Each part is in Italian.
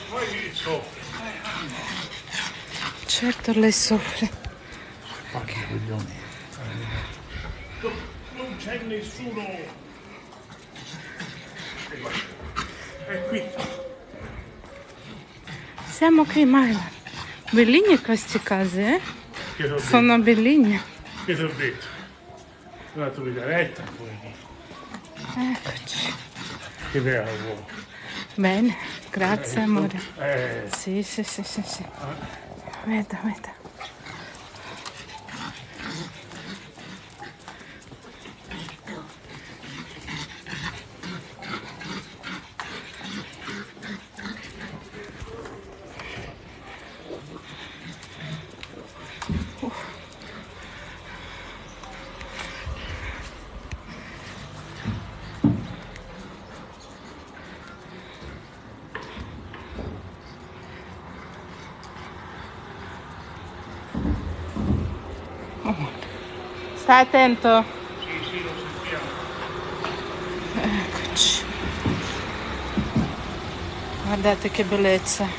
Poi soffre. Certo lei soffre. Pacchi coglioni. Non c'è nessuno. È qui. Siamo qui, Marla. Bellini queste case, eh? Sono bellini. Che ti ho detto? La tua diretta poi. Eccoci. Che bello. Bene, grazie amore. Eh. Sì. Veda. Stai attento. Sì, lo sentiamo. Eccoci. Guardate che bellezza.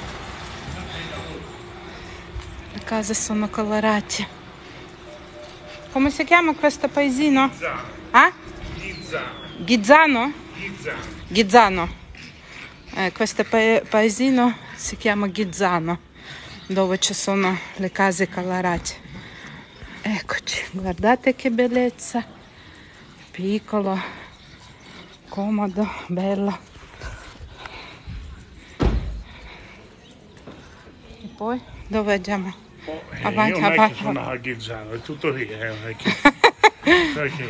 Le case sono colorate. Come si chiama questo paesino? Ghizzano. Ah? Ghizzano. Ghizzano. Questo paesino si chiama Ghizzano, dove ci sono le case colorate. Eccoci, guardate che bellezza. Piccolo, comodo, bello. E poi dove andiamo? Avanti, Io non è che avanti. sono a Ghizzano, è tutto lì, non è che... Perché?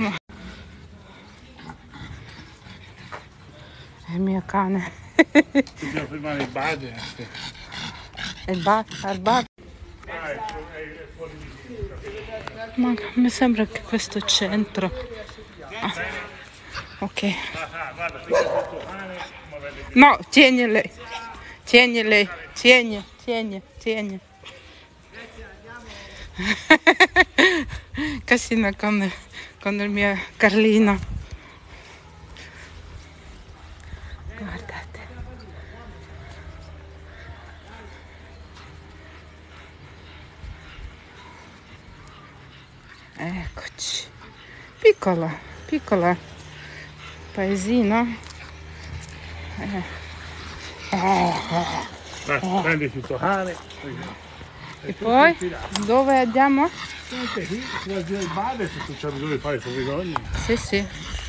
È il mio cane. Dobbiamo fermare il bar. Il bar? Ma mi sembra che questo centro. Ah, ok. Guarda, qui c'è tutto pane, ma vede che... No, tieni lei. Tieni. Cassina con il mio Carlino. Guardate. Eccoci. Piccola paesino. Prendi tutto pane. E poi dove andiamo? Niente, qui si va giù il bar e se tu c'hai bisogno di fare i tuoi bisogni. Sì.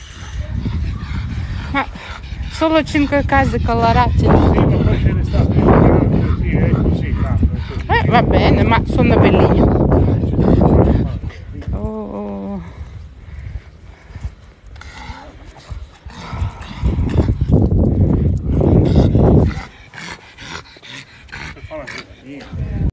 Ma solo 5 case colorate. Sì, ma poi ce ne sta così, è così, Va bene, ma sono bellini.